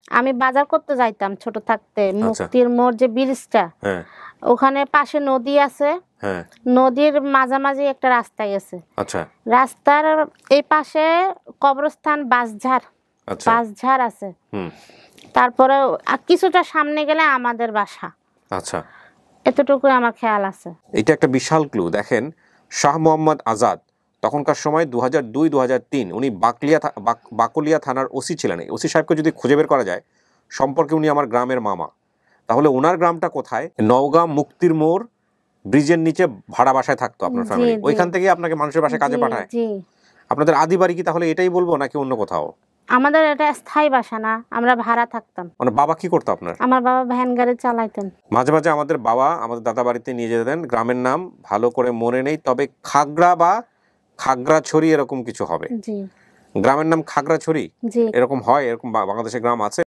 আমি বাজার করতে যাইতাম ছোট থাকতে, মুক্তির মোড় যে ব্রিজটা, ওখানে পাশে নদী আছে, নদীর মাঝামাঝি একটা রাস্তা গেছে, রাস্তার এই পাশে কবরস্থান বাঁশঝাড় আছে, তারপরে কিছুটা সামনে গেলে আমাদের বাসা। আচ্ছা, এতটুকু আমার খেয়াল আছে। এটা একটা বিশাল ক্লু। দেখেন, শাহ মোহাম্মদ আজাদ তখনকার সময় 2002-2003 উনি বাকলিয়া থানার ওসি ছিলেন। ওসি সাহেবকে যদি খুঁজে বের করা যায় সম্পর্কে উনি আমার গ্রামের মামা, তাহলে ওনার গ্রামটা কোথায়? নওগাঁ মুক্তির মোড় ব্রিজের নিচে ভাড়া বাসায় থাকতো আপনার ফ্যামিলি, ওইখান থেকে আপনাকে মানুষের বাসায় কাজে পাঠায়। আপনাদের আদি বাড়ি কি তাহলে এটাই বলবো নাকি অন্য কোথাও? আমাদের এটা স্থায়ী বাসা না, আমরা ভাড়া থাকতাম। মানে বাবা কি করতো আপনার? আমার বাবা ভ্যান গাড়ি চালাইতেন। মাঝে মাঝে আমাদের বাবা আমাদের দাদা বাড়িতে নিয়ে যেতেন। গ্রামের নাম ভালো করে মনে নেই, তবে খাগড়া বা খাগড়াছড়ি এরকম কিছু হবে। গ্রামের নাম খাগড়াছড়ি এরকম হয়, এরকম বাংলাদেশে গ্রাম আছে।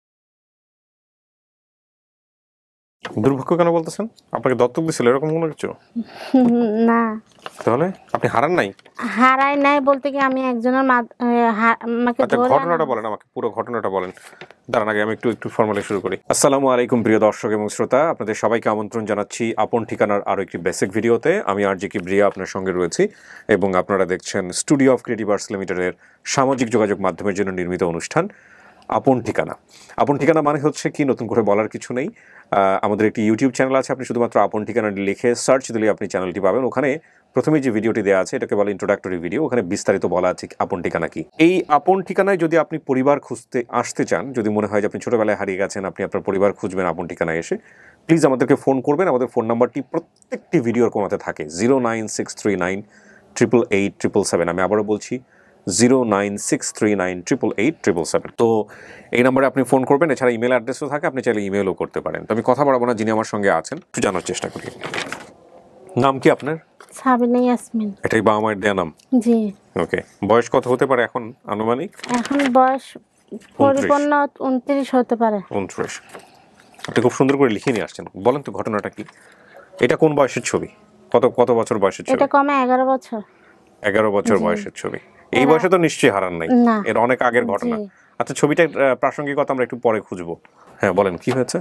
দুর্ভাগ্য কেন বলতেছেন? আপনাকে দত্তক দিছিল এরকম কোনো কিছু? না। তাহলে আপনি হারান নাই? হারাই নাই বলতে কি আমি একজনের আমাকে ধরে। ঘটনাটা বলেন, আমাকে পুরো ঘটনাটা বলেন। দাঁড়ান আগে আমি একটু ফর্মালি শুরু করি। আসসালামু আলাইকুম প্রিয় দর্শক এবং শ্রোতা, আপনাদের সবাইকে আমন্ত্রণ জানাচ্ছি আপন ঠিকানার আরো একটি বেসিক ভিডিওতে। আমি আরজি কিবরিয়া আপনার সঙ্গে রয়েছি এবং আপনারা দেখছেন স্টুডিও অফ ক্রিয়েটিভ আর্টস লিমিটেডের সামাজিক যোগাযোগ মাধ্যমের জন্য নির্মিত অনুষ্ঠান আপন ঠিকানা। আপন ঠিকানা মানে হচ্ছে কি, নতুন করে বলার কিছু নেই। আমাদের একটি ইউটিউব চ্যানেল আছে, আপনি শুধুমাত্র আপন ঠিকানা লিখে সার্চ দিলে আপনি চ্যানেলটি পাবেন। ওখানে প্রথমে যে ভিডিওটি দেওয়া আছে এটাকে বলে ইন্ট্রোডাক্টরি ভিডিও, ওখানে বিস্তারিত বলা আছে আপন ঠিকানা কি। এই আপন ঠিকানায় যদি আপনি পরিবার খুঁজতে আসতে চান, যদি মনে হয় যে আপনি ছোটবেলায় হারিয়ে গেছেন, আপনি আপনার পরিবার খুঁজবেন আপন ঠিকানায় এসে, প্লিজ আমাদেরকে ফোন করবেন। আমাদের ফোন নাম্বারটি প্রত্যেকটি ভিডিওর কোনাতে থাকে 09639888777। আমি আবারও বলছি 09639888777। তো এই নাম্বারে আপনি ফোন করবেন। এছাড়া ইমেল অ্যাড্রেসও থাকে, আপনি চাইলে ইমেলও করতে পারেন। তো আমি কথা বাড়াবো না, যিনি আমার সঙ্গে আছেন একটু জানার চেষ্টা করি। নাম কি আপনার? সাবিনা ইয়াসমিন। এটাই বাবা মায়ের দেয়া নাম? জি। ওকে, বয়স কত হতে পারে এখন আনুমানিক? এখন বয়স পরিপূর্ণ 29 হতে পারে। 29। আপনি খুব সুন্দর করে লিখে নিয়ে আসছেন। বলেন তো ঘটনাটা কি? এটা কোন বয়সের ছবি? কত বছর বয়সের ছবি? এটা কমে 11 বছর। 11 বছর বয়সের ছবি। এই বয়সে তো নিশ্চয়ই হারান নাই, এর অনেক আগের ঘটনা। আচ্ছা, ছবিটা প্রাসঙ্গিকতা আমরা একটু পরে খুঁজবো। হ্যাঁ বলেন, কি হয়েছে?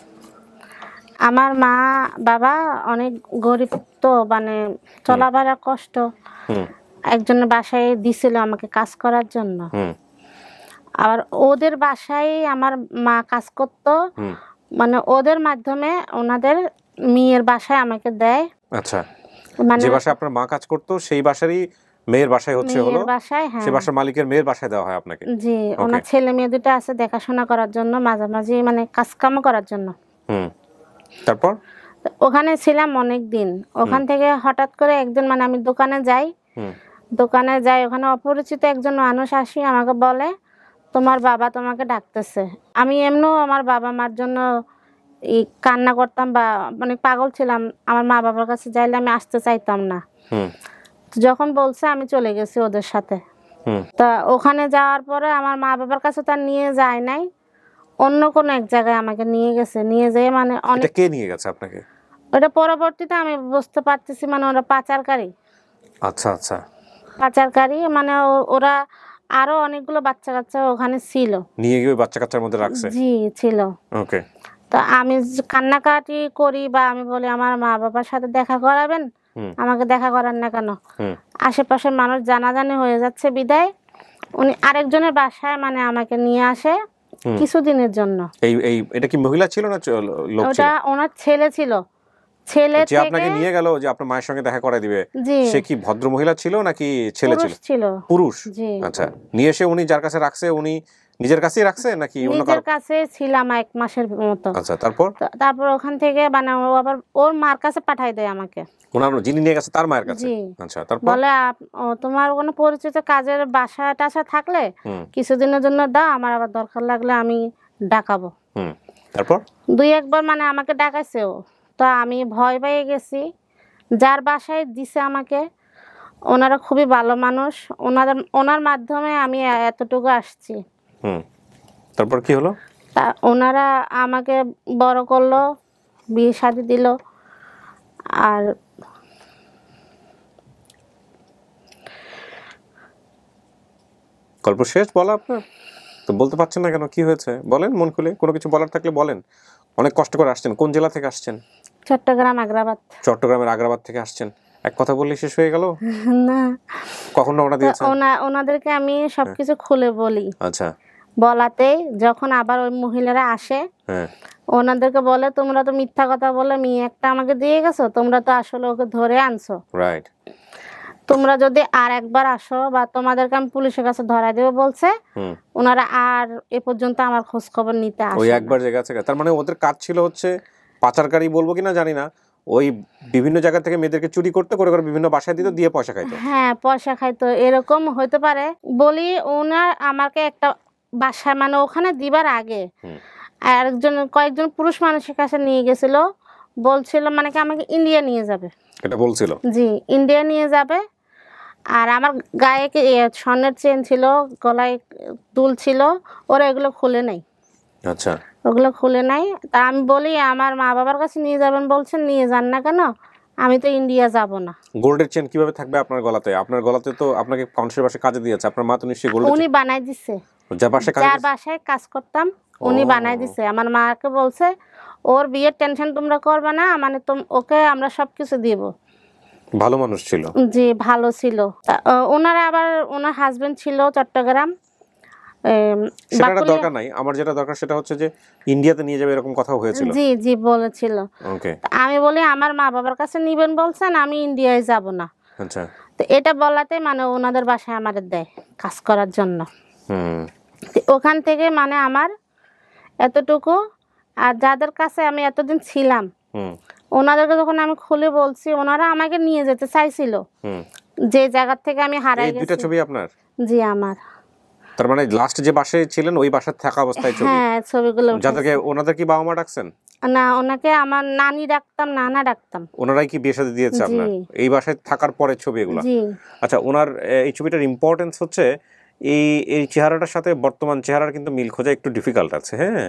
আমার মা বাবা অনেক গরিব, তো মানে চলাফেরা কষ্ট। একজনের বাসায় দিছিল আমাকে কাজ করার জন্য। আবার ওদের বাসায় আমার মা কাজ করতো, মানে ওদের মাধ্যমে ওনাদের মেয়ের বাসায় আমাকে দেয়। আচ্ছা, মানে যে বাসায় আপনার মা কাজ করতো সেই বাসারই মেয়ের বাসায় হচ্ছে হলো সেই বাসার মালিকের মেয়ের বাসায় দেওয়া হয় আপনাকে? জি, ওনার ছেলে মেয়ে দুটো আছে দেখাশোনা করার জন্য, মাঝামাঝি মানে কাজকাম করার জন্য। তারপর ওখানে ছিলাম অনেক দিন। ওখান থেকে হঠাৎ করে একদিন মানে আমি দোকানে যাই, ওখানে অপরিচিত একজন মানুষ আসি আমাকে বলে তোমার বাবা তোমাকে ডাকতেছে। আমি এমনিও আমার বাবা মার জন্য কান্না করতাম বা মানে পাগল ছিলাম। আমার মা বাবার কাছে যাইলে আমি আসতে চাইতাম না। যখন বলছে আমি চলে গেছি ওদের সাথে। তা ওখানে যাওয়ার পরে আমার মা বাবার কাছে তার নিয়ে যায় নাই, অন্য কোনো এক জায়গায় আমাকে নিয়ে গেছে। নিয়ে যেয়ে মানে অনেক। কে নিয়ে গেছে আপনাকে? ওটা পরবর্তীতে আমি বুঝতে পারতেছি, মানে ওরা পাচারকারী। আচ্ছা আচ্ছা, পাচারকারী মানে ওরা আরো অনেকগুলো বাচ্চা কাচ্চা ওখানে ছিল, নিয়ে গিয়ে বাচ্চা কাচ্চার মধ্যে রাখছে। জি ছিল। ওকে, তো আমি কান্নাকাটি করি বা আমি বলি আমার মা বাবার সাথে দেখা করাবেন, আমাকে দেখা করান না কেন? আশেপাশের মানুষ জানাজানি হয়ে যাচ্ছে বিদায় উনি আরেকজনের বাসায় মানে আমাকে নিয়ে আসে কিছুদিনের জন্য। এটা কি মহিলা ছিল না লোক ছিল? ওটা ওনার ছেলে ছিল। ছেলে যে আপনাকে নিয়ে গেল, যে আপনার মায়ের সঙ্গে দেখা করায় দিবে, সে কি ভদ্র মহিলা ছিল নাকি ছেলে ছিল? পুরুষ। আচ্ছা, নিয়ে এসে উনি যার কাছে রাখছে উনি নিজের কাছেই রাখছে নাকি অন্য কারো কাছে? ছিলাম 1 মাসের মতো। আচ্ছা, তারপর ওখান থেকে মানে ও আবার ওর মার কাছে পাঠায় দেয় আমাকে। ওনার যিনি নিয়ে গেছে তার মায়ের কাছে? আচ্ছা, তারপর বলে তোমার কোনো পরিচিত কাজের বাসা টাসা থাকলে কিছুদিনের জন্য দাও, আমার আবার দরকার লাগলে আমি ডাকাবো। তারপর 2-1 বার মানে আমাকে ডাকাইছে ও। তো আমি ভয় পেয়ে গেছি। যার বাসায় দিছে আমাকে ওনারা খুবই ভালো মানুষ, ওনার মাধ্যমে আমি এতটুকু আসছি। তারপর কি হলো? ওনারা আমাকে বড় করলো, বিয়ে শাদী দিল। আর গল্প শেষ বলা আপনার? তো বলতে পারছেন না কেন, কি হয়েছে বলেন মন খুলে, কোনো কিছু বলার থাকলে বলেন। অনেক কষ্ট করে আসছেন, কোন জেলা থেকে আসছেন? চট্টগ্রাম আগ্রাবাদ। চট্টগ্রামের আগ্রাবাদ থেকে আসছেন, এক কথা বললেই শেষ হয়ে গেল? না, কখন রওনা দিয়েছেন? ওনাদেরকে আমি সবকিছু খুলে বলি। আচ্ছা। বলাতে যখন আবার ওই মহিলারা আসে, হ্যাঁ, ওনাদেরকে বলে তোমরা তো মিথ্যা কথা বলে মেয়ে একটা আমাকে দিয়ে গেছো, তোমরা তো আসলে ওকে ধরে আনছো, রাইট। তোমরা যদি আর একবার আসো বা তোমাদেরকে আমি পুলিশের কাছে ধরা দেবো বলছে। ওনারা আর এ পর্যন্ত আমার খোঁজ খবর নিতে আসে ওই একবার জায়গা থেকে, তার মানে ওদের কাজ ছিল হচ্ছে পাচারকারী বলবো কিনা জানি না, ওই বিভিন্ন জায়গা থেকে মেয়েদেরকে চুরি করতে করে করে বিভিন্ন বাসায় দিত, দিয়ে পয়সা খাইতো। হ্যাঁ, পয়সা খাইতো, এরকম হইতে পারে। বলি ওনার আমাকে একটা বাসায় মানে ওখানে দিবার আগে কয়েকজন পুরুষ মানুষের কাছে নিয়ে গেছিল, বলছিল মানে কি আমাকে ইন্ডিয়া নিয়ে যাবে। এটা বলছিল? জি, ইন্ডিয়া নিয়ে যাবে। আর আমার গায়ে স্বর্ণের চেন ছিল, গলায় দুল ছিল, ওরা এগুলো খুলে নাই। আচ্ছা। ওগুলো খুলে নাই। তা আমি বলি আমার মা বাবার কাছে নিয়ে যাবেন বলছেন, নিয়ে যান না কেন, আমি তো ইন্ডিয়া যাব না। গোল্ডের চেন কিভাবে থাকবে আপনার গলাতে? আপনার গলাতে তো আপনাকে মানুষের বাসায় কাজে দিয়েছে, আপনার মা তো নিশ্চয়ই গোল্ড উনি বানাই দিছে, যার বাসায় কাজ করতাম উনি বানাই দিছে। আমার মাকে বলছে ওর বিয়ের টেনশন তোমরা করবে না, মানে ওকে আমরা সবকিছু দিব। ভালো মানুষ ছিল। জি, ভালো ছিল। ওনারা আবার ওনার হাজবেন্ড ছিল চট্টগ্রাম। সেটা দরকার নাই, আমার যেটা দরকার সেটা হচ্ছে যে ইন্ডিয়াতে নিয়ে যাবে এরকম কথা হয়েছিল? জি জি বলেছিল। ওকে। আমি বলি আমার মা বাবার কাছে নিবেন বলছেন, আমি ইন্ডিয়ায় যাব না। আচ্ছা। তো এটা বলাতে মানে ওনাদের বাসায় আমাদের দেয় কাজ করার জন্য। ওখান থেকে মানে আমার এতটুকু। আর যাদের কাছে আমি এতদিন ছিলাম ওনাদেরকে যখন আমি খুলে বলছি, ওনারা আমাকে নিয়ে যেতে চাইছিল যে জায়গা থেকে আমি হারাই গেছি। দুটো ছবি আপনার? জি আমার। তার মানে লাস্ট যে বাসায় ছিলেন ওই বাসায় থাকা অবস্থায় ছবি? হ্যাঁ, ছবিগুলো। যাদেরকে ওনাদের কি বাবা মা ডাকছেন? না, ওনাকে আমার নানি ডাকতাম, নানা ডাকতাম। ওনারাই কি বিয়ে শাদী দিয়েছে আপনার এই বাসায় থাকার পরে ছবি এগুলো? জি। আচ্ছা, ওনার এই ছবিটার ইম্পর্টেন্স হচ্ছে এই চেহারাটার সাথে বর্তমান চেহারার কিন্তু মিল খোঁজা একটু ডিফিকাল্ট আছে। হ্যাঁ,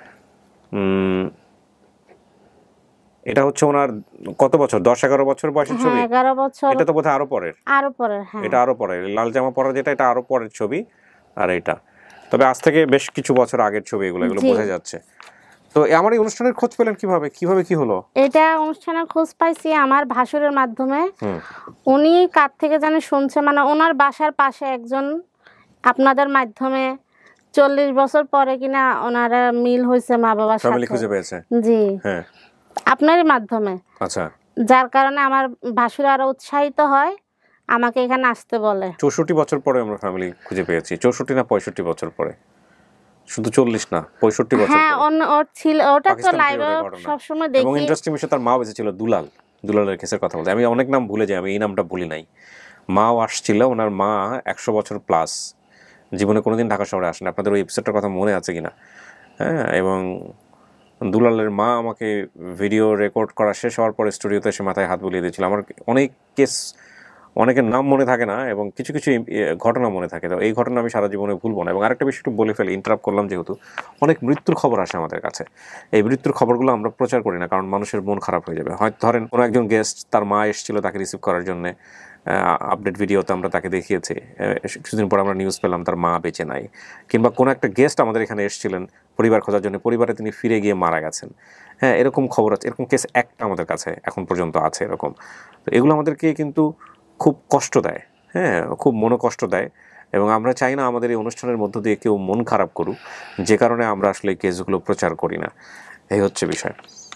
এটা হচ্ছে ওনার কত বছর, 10-11 বছর বয়সের ছবি? 11 বছর। এটা তো বোধহয় আরো পরের। হ্যাঁ, এটা আরো পরের, লাল জামা পরা যেটা এটা আরো পরের ছবি। আর এটা তবে আজ থেকে বেশ কিছু বছর আগের ছবি, এগুলো বোঝা যাচ্ছে। তো আমার এই অনুষ্ঠানের খোঁজ পেলেন কিভাবে কি হলো? এটা অনুষ্ঠানের খোঁজ পাইছি আমার ভাসুরের মাধ্যমে। উনি কার থেকে জানি শুনছে, মানে ওনার বাসার পাশে একজন আপনাদের মাধ্যমে 40 বছর পরে কিনা ওনারা মিল হয়েছে মা বাবার সাথে, ফ্যামিলি খুঁজে পেয়েছে। জি, হ্যাঁ, আপনারই মাধ্যমে। আচ্ছা। যার কারণে আমার ভাসুর আরো উৎসাহিত হয়, আমাকে এখানে আসতে বলে। 64 বছর পরে আমরা ফ্যামিলি খুঁজে পেয়েছি। 64 না 65 বছর পরে, শুধু 40 না 65 বছর। হ্যাঁ, ওর ছিল, ওটা তো লাইভে সব সময় দেখি। এবং ইন্টারেস্টিং বিষয়, তার মা বেঁচে ছিল। দুলালের কেসের কথা বলতে আমি অনেক নাম ভুলে যাই, আমি এই নামটা ভুলি নাই। মাও আসছিল, ওনার মা 100 বছর প্লাস, জীবনে কোনোদিন ঢাকা শহরে আসেন। আপনাদের ওই এপিসোডটার কথা মনে আছে কিনা? হ্যাঁ, এবং দুলালের মা আমাকে ভিডিও রেকর্ড করা শেষ হওয়ার পরে স্টুডিওতে এসে মাথায় হাত বুলিয়ে দিয়েছিল। আমার অনেক কেস, অনেকের নাম মনে থাকে না এবং কিছু কিছু ঘটনা মনে থাকে, তো এই ঘটনা আমি সারা জীবনে ভুলবো না। এবং আরেকটা বিষয় একটু বলে ফেলি, ইন্টারাপ্ট করলাম যেহেতু, অনেক মৃত্যুর খবর আসে আমাদের কাছে। এই মৃত্যুর খবরগুলো আমরা প্রচার করি না, কারণ মানুষের মন খারাপ হয়ে যাবে। হয়তো ধরেন কোনো একজন গেস্ট, তার মা এসেছিল তাকে রিসিভ করার জন্যে, আপডেট ভিডিওতে আমরা তাকে দেখিয়েছি, কিছুদিন পর আমরা নিউজ পেলাম তার মা বেঁচে নাই। কিংবা কোনো একটা গেস্ট আমাদের এখানে এসেছিলেন পরিবার খোঁজার জন্য, পরিবারে তিনি ফিরে গিয়ে মারা গেছেন। হ্যাঁ, এরকম খবর আছে, এরকম কেস একটা আমাদের কাছে এখন পর্যন্ত আছে এরকম। তো এগুলো আমাদেরকে কিন্তু খুব কষ্ট দেয়, হ্যাঁ, খুব মনোকষ্ট দেয়। এবং আমরা চাই না আমাদের এই অনুষ্ঠানের মধ্য দিয়ে কেউ মন খারাপ করুক, যে কারণে আমরা আসলে এই কেসগুলো প্রচার করি না। এই হচ্ছে বিষয়।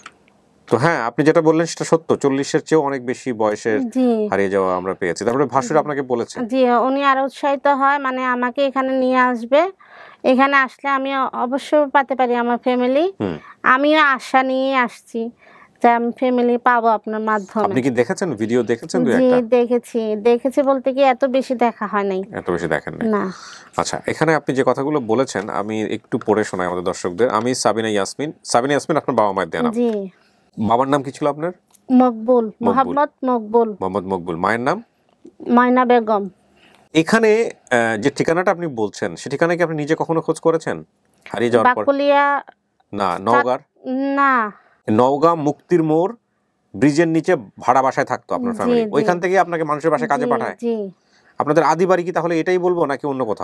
তো হ্যাঁ, আপনি যেটা বললেন সেটা সত্য, 40-এর চেয়েও অনেক বেশি বয়সের হারিয়ে যাওয়া আমরা পেয়েছি। তারপরে ভাসুর আপনাকে বলেছে? জি, উনি আরো উৎসাহিত হয়, মানে আমাকে এখানে নিয়ে আসবে, এখানে আসলে আমি অবশ্যই পেতে পারি আমার ফ্যামিলি। আমিও আশা নিয়ে আসছি যে আমি ফ্যামিলি পাবো আপনার মাধ্যমে। আপনি কি দেখেছেন ভিডিও? দেখেছেন? জি, দেখেছি বলতে কি এত বেশি দেখা হয় নাই। এত বেশি দেখেন নাই না। আচ্ছা, এখানে আপনি যে কথাগুলো বলেছেন আমি একটু পড়ে শোনাই আমাদের দর্শকদের। আমি সাবিনা ইয়াসমিন। আপনার বাবা মায়ের দেয়া নাম? জি। বাবার নাম কি ছিল আপনার? মকবুল, মোহাম্মদ মকবুল। মোহাম্মদ মকবুল। মায়ের নাম? ময়না বেগম। এখানে যে ঠিকানাটা আপনি বলছেন সে ঠিকানায় কি আপনি নিজে কখনো খোঁজ করেছেন হারিয়ে যাওয়ার পর? বাকুলিয়া না, নওগাঁ? না, নওগাঁ মুক্তির মোড় ব্রিজের নিচে ভাড়া বাসায় থাকতো আপনার ফ্যামিলি, ওইখান থেকে আপনাকে মানুষের বাসায় কাজে পাঠায়? জি। আপনাদের আদি বাড়ি কি তাহলে এটাই বলবো নাকি অন্য কোথাও?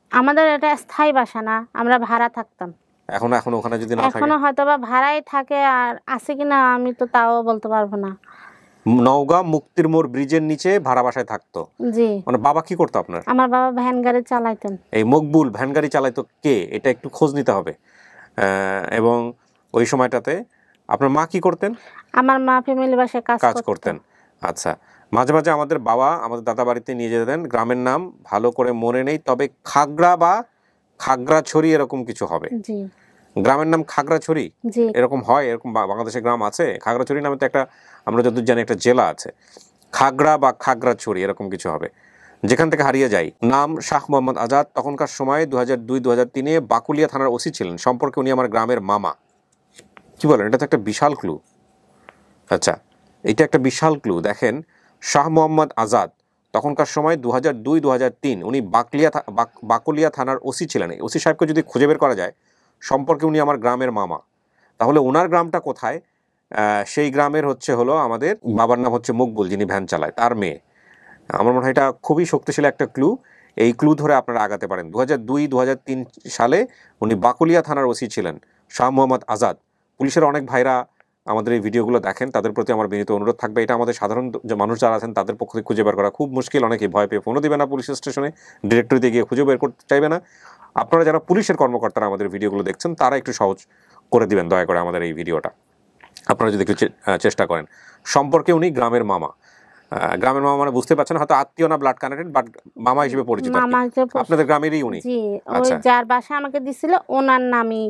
আমাদের এটা স্থায়ী বাসা না, আমরা ভাড়া থাকতাম। এখন ওখানে যদি না থাকে? এখনো হয়তো বা ভাড়াই থাকে, আর আছে কিনা আমি তো তাও বলতে পারবো না। নওগাঁ মুক্তির মোড় ব্রিজের নিচে ভাড়া বাসায় থাকতো? জি। মানে বাবা কি করতো আপনার? আমার বাবা ভ্যান গাড়ি চালাইতেন। এই মকবুল ভ্যান গাড়ি চালাইতো কে, এটা একটু খোঁজ নিতে হবে। এবং ওই সময়টাতে আপনার মা কি করতেন? আমার মা ফ্যামিলি বাসায় কাজ করতেন। আচ্ছা, মাঝে মাঝে আমাদের বাবা আমাদের দাদা বাড়িতে নিয়ে যেতেন। গ্রামের নাম ভালো করে মনে নেই, তবে খাগড়া বা খাগড়াছড়ি এরকম কিছু হবে। জি। গ্রামের নাম খাগড়াছড়ি জি। এরকম হয়? এরকম বাংলাদেশে গ্রাম আছে খাগড়াছড়ি নামে? তো একটা, আমরা যতদূর জানি একটা জেলা আছে খাগড়া বা খাগড়াছড়ি এরকম কিছু হবে, যেখান থেকে হারিয়ে যায়। নাম শাহ মোহাম্মদ আজাদ, তখনকার সময় 2002-2003-এ বাকুলিয়া থানার ওসি ছিলেন। সম্পর্কে উনি আমার গ্রামের মামা। কি বলেন, এটা তো একটা বিশাল ক্লু। আচ্ছা, এটা একটা বিশাল ক্লু। দেখেন, শাহ মোহাম্মদ আজাদ তখনকার সময় 2002-2003 উনি বাকুলিয়া থানার ওসি ছিলেন। ওসি সাহেবকে যদি খুঁজে বের করা যায়, সম্পর্কে উনি আমার গ্রামের মামা, তাহলে ওনার গ্রামটা কোথায়? সেই গ্রামের হলো আমাদের বাবার নাম হচ্ছে মকবুল, যিনি ভ্যান চালায়, তার মেয়ে। আমার মনে হয় এটা খুবই শক্তিশালী একটা ক্লু। এই ক্লু ধরে আপনারা আগাতে পারেন। 2002-2003 সালে উনি বাকুলিয়া থানার ওসি ছিলেন, শাহ মোহাম্মদ আজাদ। পুলিশের অনেক ভাইরা আমাদের এই ভিডিওগুলো দেখেন, তাদের প্রতি আমার বিনীত অনুরোধ থাকবে, এটা আমাদের সাধারণ যে মানুষ যারা আছেন তাদের পক্ষে খুঁজে বের করা খুব মুশকিল। অনেকে ভয় পেয়ে ফোনও দিবে না পুলিশ স্টেশনে, ডিরেক্টরিতে গিয়ে খুঁজে বের করতে চাইবে না। আপনারা যারা পুলিশের কর্মকর্তারা আমাদের ভিডিওগুলো দেখছেন, তারা একটু সহজ করে দিবেন দয়া করে আমাদের এই ভিডিওটা, আপনারা যদি একটু চেষ্টা করেন। সম্পর্কে উনি গ্রামের মামা। গ্রামের মামা মানে বুঝতে পারছেন, হয়তো আত্মীয় না, ব্লাড কানেক্টেড, বাট মামা হিসেবে পরিচিত। আপনাদের গ্রামেরই উনি? জি। ওই যার বাসা আমাকে দিছিল ওনার নামই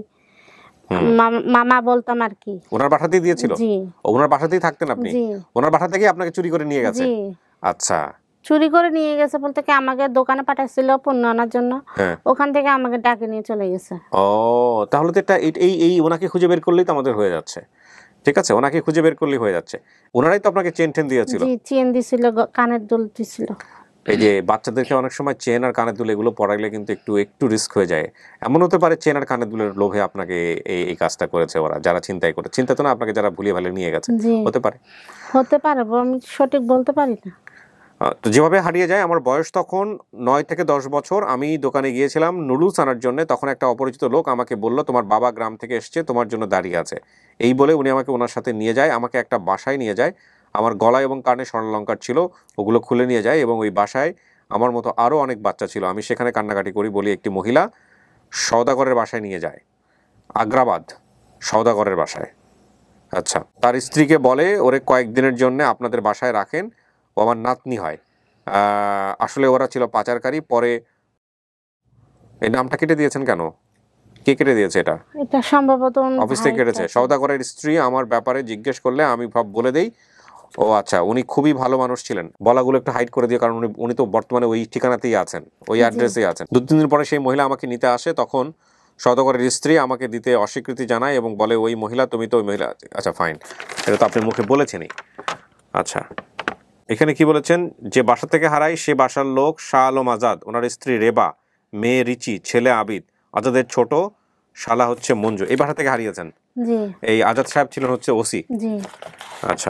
মামা বলতাম আর কি। ওনার বাসাতেই দিয়েছিল? জি। ওনার বাসাতেই থাকতেন আপনি? জি। ওনার বাসা থেকে আপনাকে চুরি করে নিয়ে গেছে? জি। আচ্ছা, চুরি করে নিয়ে গেছে বলতে কি, আমাকে দোকানে পাঠাইছিল পণ্য আনার জন্য, ওখান থেকে আমাকে ডাকে নিয়ে চলে গেছে। ও, তাহলে তো এটা এই ওনাকে খুঁজে বের করলেই তো আমাদের হয়ে যাচ্ছে। ঠিক আছে, ওনাকে খুঁজে বের করলেই হয়ে যাচ্ছে। ওনারাই তো আপনাকে চেন টেন দিয়েছিল? জি, চেন দিছিল, কানের দুল দিছিল। এই যে বাচ্চাদেরকে অনেক সময় চেন আর কানের দুল এগুলো পরাইলে কিন্তু একটু রিস্ক হয়ে যায়। এমন হতে পারে চেন আর কানের দুলের লোভে আপনাকে এই কাজটা করেছে ওরা, যারা ছিনতাই করে। চিন্তা তো না, আপনাকে যারা ভুলিয়ে ভালে নিয়ে গেছে। হতে পারে, আমি সঠিক বলতে পারি না। তো যেভাবে হারিয়ে যায়, আমার বয়স তখন 9 থেকে 10 বছর। আমি দোকানে গিয়েছিলাম নুডলস আনার জন্য। তখন একটা অপরিচিত লোক আমাকে বলল, তোমার বাবা গ্রাম থেকে এসছে, তোমার জন্য দাঁড়িয়ে আছে। এই বলে উনি আমাকে ওনার সাথে নিয়ে যায়, আমাকে একটা বাসায় নিয়ে যায়। আমার গলায় এবং কানে স্বর্ণালঙ্কার ছিল, ওগুলো খুলে নিয়ে যায়, এবং ওই বাসায় আমার মতো আরও অনেক বাচ্চা ছিল। আমি সেখানে কান্নাকাটি করি বলি একটি মহিলা সওদাগরের বাসায় নিয়ে যায়, আগ্রাবাদ সওদাগরের বাসায়। আচ্ছা, তার স্ত্রীকে বলে, ওরে কয়েকদিনের জন্য আপনাদের বাসায় রাখেন, ও আমার নাতনি হয়। আসলে ওরা ছিল পাচারকারী। পরে এই নামটা কেটে দিয়েছেন কেন? কে কেটে দিয়েছে এটা? এটা সম্ভবত অফিস থেকে কেটেছে। সওদাগরের স্ত্রী আমার ব্যাপারে জিজ্ঞেস করলে আমি সব বলে দেই। ও আচ্ছা, উনি খুবই ভালো মানুষ ছিলেন। বলাগুলো একটু হাইড করে দিয়ে, কারণ উনি তো বর্তমানে ওই ঠিকানাতেই আছেন, ওই অ্যাড্রেসেই আছেন। 2-3 দিন পরে সেই মহিলা আমাকে নিতে আসে। তখন সওদাগরের স্ত্রী আমাকে দিতে অস্বীকৃতি জানায় এবং বলে, ওই মহিলা, তুমি তো ওই মহিলা। আচ্ছা ফাইন, এটা তো আপনি মুখে বলেছেনই। আচ্ছা, এখানে কি বলেছেন? যে বাসা থেকে হারায় সে বাসার লোক শাহ আলম আজাদ, ওনার স্ত্রী রেবা, মেয়ে রিচি, ছেলে আবিদ, আজাদের ছোট শালা হচ্ছে মঞ্জু। এই বাসা থেকে হারিয়েছেন। এই আজাদ সাহেব ছিলেন হচ্ছে ওসি। আচ্ছা,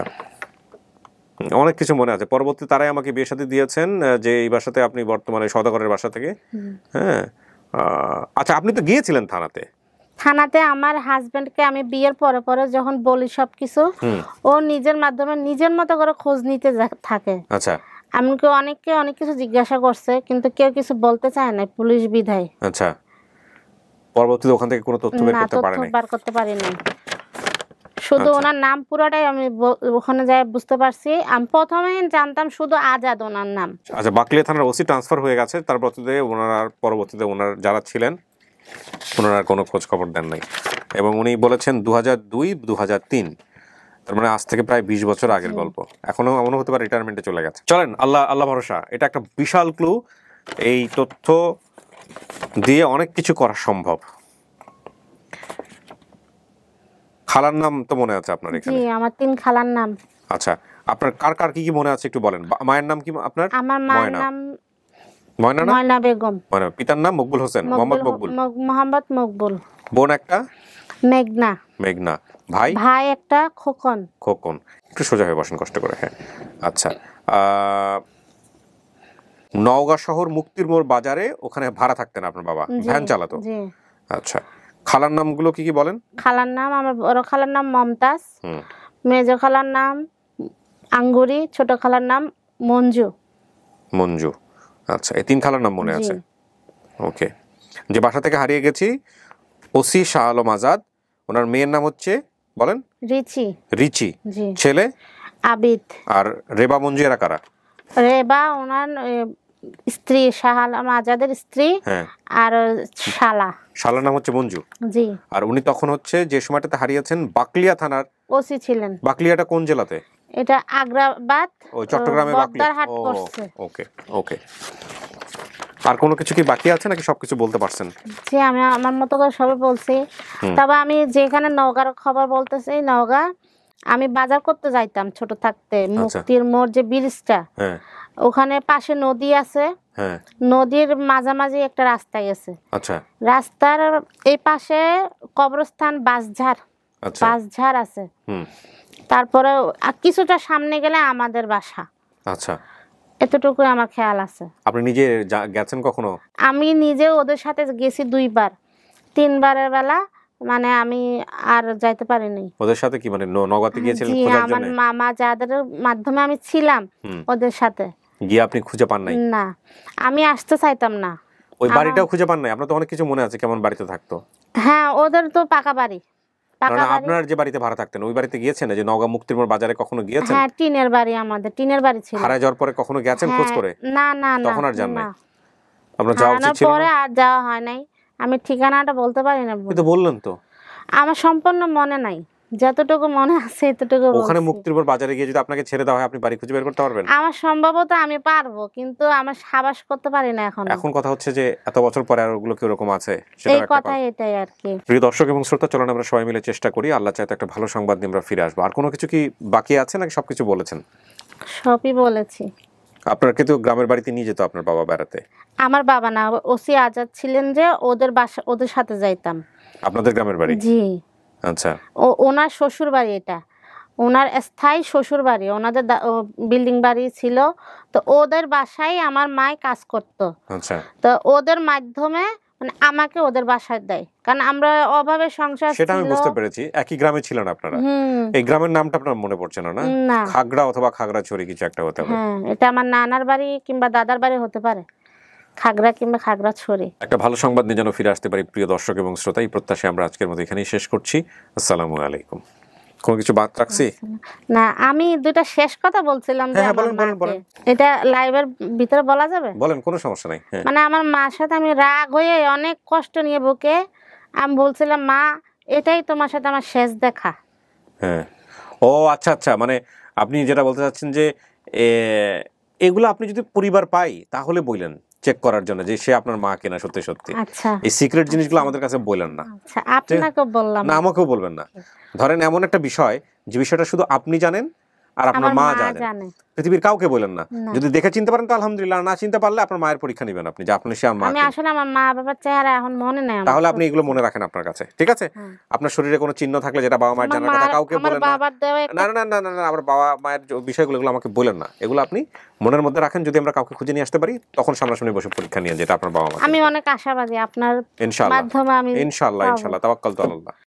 অনেক কিছু মনে আছে। পরবর্তী তারাই আমাকে বিয়ে শাদী দিয়েছেন, যে এই বাসাতে আপনি বর্তমানে সওদাগরের বাসা থেকে। হ্যাঁ, আচ্ছা, আপনি তো গিয়েছিলেন থানাতে। আমার হাজবেন্ডকে আমি বিয়ের পরে পরে যখন বলি সবকিছু, ও নিজের মাধ্যমে নিজের মতো করে খোঁজ নিতে থাকে। আচ্ছা, এমনকি অনেককে অনেক কিছু জিজ্ঞাসা করছে, কিন্তু কেউ কিছু বলতে চায় না, পুলিশ বিধায়। আচ্ছা, পরবর্তীতে ওখান থেকে কোনো তথ্য বের করতে পারি না। শুধু ওনার নাম পুরোটাই আমি ওখানে যাই বুঝতে পারছি। আমি প্রথমে জানতাম শুধু আজাদ ওনার নাম। আচ্ছা, বাকলিয়া থানার ওসি ট্রান্সফার হয়ে গেছে, তার পরবর্তীতে ওনার যারা ছিলেন ওনারা কোনো খোঁজ খবর দেন নাই। এবং উনি বলেছেন 2002-2003, তার মানে আজ থেকে প্রায় 20 বছর আগের গল্প। এখনো এমনও হতে পারে রিটায়ারমেন্টে চলে গেছে। চলেন, আল্লাহ ভরসা। এটা একটা বিশাল ক্লু। এই তথ্য দিয়ে অনেক কিছু করা সম্ভব। খালার নাম তো মনে আছে আপনার এখানে? জি, আমার 3 খালার নাম। আচ্ছা, আপনার কার কি মনে আছে একটু বলেন। মায়ের নাম কি আপনার? আমার মায়ের নাম ময়না বেগম। পিতার নাম মকবুল হোসেন, মোহাম্মদ মকবুল। বোন একটা মেঘনা। ভাই একটা খোকন। একটু সোজা হয়ে বসেন কষ্ট করে। হ্যাঁ, আচ্ছা, নওগাঁ শহর মুক্তির মোড় বাজারে, ওখানে ভাড়া থাকতেন আপনার বাবা, ভ্যান চালাতো। জি। আচ্ছা, খালার নামগুলো কি কি বলেন? খালার নাম, আমার বড় খালার নাম মমতাজ, হুম, মেজ খালার নাম আঙ্গুরি, ছোট খালার নাম মঞ্জু। মঞ্জু। আচ্ছা, এই 3 খালার নাম মনে জি। আছে। ওকে। যে বাসা থেকে হারিয়ে গেছি ওসি শাহ আলম আজাদ, ওনার মেয়ের নাম হচ্ছে বলেন? রিচি। রিচি। জি। ছেলে? আবিদ। আর রেবা মঞ্জু এরা কারা? রেবা ওনার স্ত্রী, শাহ আলম আজাদের স্ত্রী। হ্যাঁ। আর শালা। শালার নাম হচ্ছে মঞ্জু। জি। আর উনি তখন হচ্ছে যে সময়টাতে হারিয়েছেন বাকলিয়া থানার। ওসি ছিলেন। বাকলিয়াটা কোন জেলাতে? এটা আগ্রাবাদ, ওই চট্টগ্রামে বাকলিয়া। বদ্দারহাট পড়ছে। ওকে ওকে। আর কোনো কিছু কি বাকি আছে নাকি সবকিছু বলতে পারছেন? জি, আমি আমার মতো করে সবই বলছি। তবে আমি যেখানে নওগাঁর খবর বলতেছি, নওগাঁ আমি বাজার করতে যাইতাম ছোট থাকতে। মুক্তির মোড় যে ব্রিজটা, ওখানে পাশে নদী আছে। নদীর মাঝামাঝি একটা রাস্তা গেছে। আচ্ছা। রাস্তার এই পাশে কবরস্থান বাঁশঝাড় আছে। তারপরে কিছুটা সামনে গেলে আমাদের বাসা। আচ্ছা, এতটুকু আমার খেয়াল আছে। আপনি নিজে গেছেন কখনো? আমি নিজে ওদের সাথে গেছি 2 বার। 3 বারের বেলা মানে আমি আর যাইতে পারিনি। ওদের সাথে কি মানে নওগাঁতে গিয়েছিলেন খোঁজার জন্য? আমার মামা যাদের মাধ্যমে আমি ছিলাম ওদের সাথে। গিয়ে আপনি খুঁজে পান নাই? না, আমি আসতে চাইতাম না। ওই বাড়িটাও খুঁজে পান নাই? আপনার তো অনেক কিছু মনে আছে কেমন বাড়িতে থাকতো। হ্যাঁ, ওদের তো পাকা বাড়ি। আপনার যে বাড়িতে ভাড়া থাকতেন ওই বাড়িতে গিয়েছেন? যে নওগাঁ মুক্তির মোড় বাজারে কখনো গিয়েছেন? হ্যাঁ, টিনের বাড়ি, আমাদের টিনের বাড়ি ছিল। হারায় যাওয়ার পরে কখনো গেছেন খোঁজ করে? না না না, তখন আর যান নাই? আপনার যাওয়া উচিত ছিল। পরে আর যাওয়া হয় নাই। আমি ঠিকানাটা বলতে পারি না। কিন্তু বললেন তো। আমার সম্পূর্ণ মনে নাই, যতটুকু মনে আছে এতটুকু বলছি। ওখানে মুক্তির মোড় বাজারে গিয়ে যদি আপনাকে ছেড়ে দেওয়া হয় আপনি বাড়ি খুঁজে বের করতে পারবেন? আমার সম্ভবত আমি পারবো, কিন্তু আমার সাবাস করতে পারি না এখন। এখন কথা হচ্ছে যে এত বছর পরে আর ওগুলো কি এরকম আছে সেটা এই কথা, এটাই আর কি। প্রিয় দর্শক এবং শ্রোতা, চলুন আমরা সবাই মিলে চেষ্টা করি, আল্লাহ চাইতে একটা ভালো সংবাদ নিয়ে আমরা ফিরে আসবো। আর কোনো কিছু কি বাকি আছে নাকি সবকিছু বলেছেন? সবই বলেছি। আপনার কিন্তু গ্রামের বাড়িতে নিয়ে যেত আপনার বাবা বেড়াতে? আমার বাবা না, ওসি আজাদ ছিলেন যে ওদের বাসা, ওদের সাথে যাইতাম। আপনাদের গ্রামের বাড়ি? জি। আচ্ছা। ওনার শ্বশুর বাড়ি, এটা ওনার স্থায়ী শ্বশুর বাড়ি। ওনাদের বিল্ডিং বাড়ি ছিল, তো ওদের বাসায় আমার মা কাজ করত। আচ্ছা। তো ওদের মাধ্যমে মানে আমাকে ওদের বাসায় দেয়, কারণ আমরা অভাবে সংসার ছিল। সেটা আমি বুঝতে পেরেছি। একই গ্রামে ছিলেন আপনারা? এই গ্রামের নামটা আপনার মনে পড়ছে না? না, খাগড়া অথবা খাগড়াছড়ি কিছু একটা হতে হবে। হ্যাঁ, এটা আমার নানার বাড়ি কিংবা দাদার বাড়ি হতে পারে, খাগড়া কিংবা খাগড়াছড়ি। একটা ভালো সংবাদ নিয়ে যেন ফিরে আসতে পারি প্রিয় দর্শক এবং শ্রোতা, এই প্রত্যাশায় আমরা আজকের মতো এখানেই শেষ করছি। আসসালামু আলাইকুম। কোনো কিছু বাদ রাখছি? না, আমি দুইটা শেষ কথা বলছিলাম যে এটা লাইভের ভিতরে বলা যাবে? বলেন, কোনো সমস্যা নাই। মানে আমার মার সাথে আমি রাগ হয়ে অনেক কষ্ট নিয়ে বুকে আমি বলছিলাম, মা এটাই তোমার সাথে আমার শেষ দেখা। হ্যাঁ। ও আচ্ছা আচ্ছা, মানে আপনি যেটা বলতে চাচ্ছেন যে এগুলো আপনি যদি পরিবার পাই তাহলে বললেন চেক করার জন্য যে সে আপনার মা কিনা সত্যি সত্যি। আচ্ছা, এই সিক্রেট জিনিসগুলো আমাদের কাছে বললেন না। আচ্ছা, আপনাকে বললাম না, আমাকেও বলবেন না। ধরেন এমন একটা বিষয় যে বিষয়টা শুধু আপনি জানেন আর আপনার মা জানেন, পৃথিবীর কাউকে বলেন না। যদি দেখে চিনতে পারেন তো আলহামদুলিল্লাহ, না চিনতে পারলে আপনার মায়ের পরীক্ষা নেবেন আপনি যে আপনি সে মা। আমি আসলে আমার মা বাবার চেহারা এখন মনে নাই, তাহলে আপনি এগুলো মনে রাখেন আপনার কাছে, ঠিক আছে? আপনার শরীরে কোনো চিহ্ন থাকলে যেটা বাবা মায়ের জানার কথা কাউকে বলেন না। না না না না না, আমার বাবা মায়ের বিষয়গুলো আমাকে বলেন না, এগুলো আপনি মনের মধ্যে রাখেন। যদি আমরা কাউকে খুঁজে নিয়ে আসতে পারি তখন সামনাসামনি বসে পরীক্ষা নিয়ে যেটা আপনার বাবা মা। আমি অনেক আশাবাদী আপনার মাধ্যমে। আমি ইনশাআল্লাহ তাওয়াক্কালতু আলাল্লাহ।